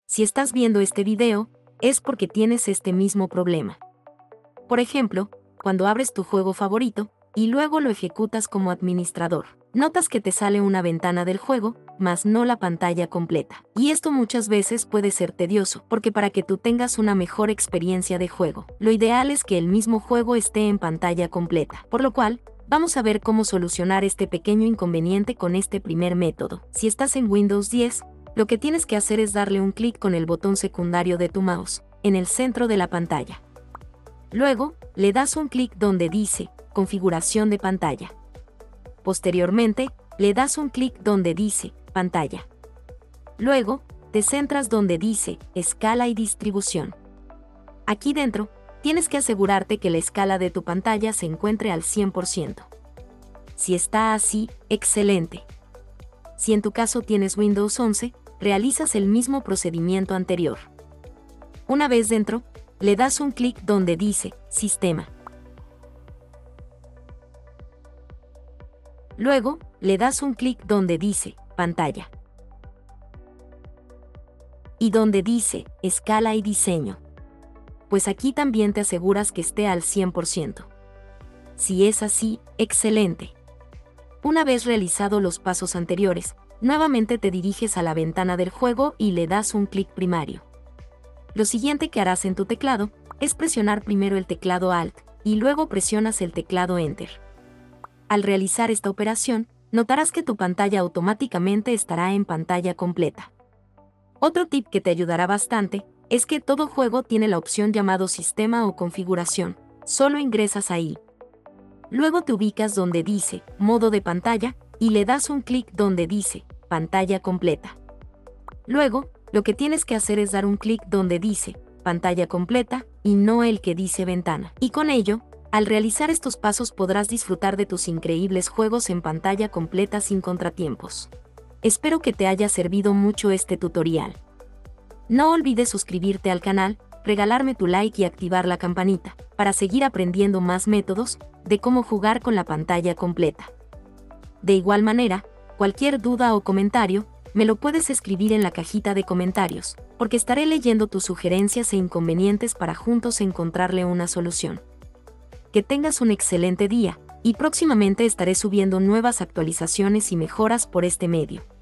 Si estás viendo este video, es porque tienes este mismo problema. Por ejemplo, cuando abres tu juego favorito, y luego lo ejecutas como administrador, notas que te sale una ventana del juego, mas no la pantalla completa. Y esto muchas veces puede ser tedioso, porque para que tú tengas una mejor experiencia de juego, lo ideal es que el mismo juego esté en pantalla completa. Por lo cual, vamos a ver cómo solucionar este pequeño inconveniente con este primer método. Si estás en Windows 10, lo que tienes que hacer es darle un clic con el botón secundario de tu mouse, en el centro de la pantalla. Luego, le das un clic donde dice Configuración de pantalla. Posteriormente, le das un clic donde dice Pantalla. Luego, te centras donde dice Escala y distribución. Aquí dentro, tienes que asegurarte que la escala de tu pantalla se encuentre al 100%. Si está así, excelente. Si en tu caso tienes Windows 11, realizas el mismo procedimiento anterior. Una vez dentro, le das un clic donde dice Sistema. Luego, le das un clic donde dice Pantalla. Y donde dice Escala y diseño. Pues aquí también te aseguras que esté al 100%. Si es así, excelente. Una vez realizado los pasos anteriores, nuevamente te diriges a la ventana del juego y le das un clic primario. Lo siguiente que harás en tu teclado es presionar primero el teclado Alt y luego presionas el teclado Enter. Al realizar esta operación, notarás que tu pantalla automáticamente estará en pantalla completa. Otro tip que te ayudará bastante es que todo juego tiene la opción llamado Sistema o Configuración. Solo ingresas ahí. Luego te ubicas donde dice Modo de pantalla y le das un clic donde dice Pantalla completa. Luego, lo que tienes que hacer es dar un clic donde dice Pantalla completa y no el que dice Ventana. Y con ello, al realizar estos pasos podrás disfrutar de tus increíbles juegos en pantalla completa sin contratiempos. Espero que te haya servido mucho este tutorial. No olvides suscribirte al canal, regalarme tu like y activar la campanita, para seguir aprendiendo más métodos de cómo jugar con la pantalla completa. De igual manera, cualquier duda o comentario, me lo puedes escribir en la cajita de comentarios, porque estaré leyendo tus sugerencias e inconvenientes para juntos encontrarle una solución. Que tengas un excelente día, y próximamente estaré subiendo nuevas actualizaciones y mejoras por este medio.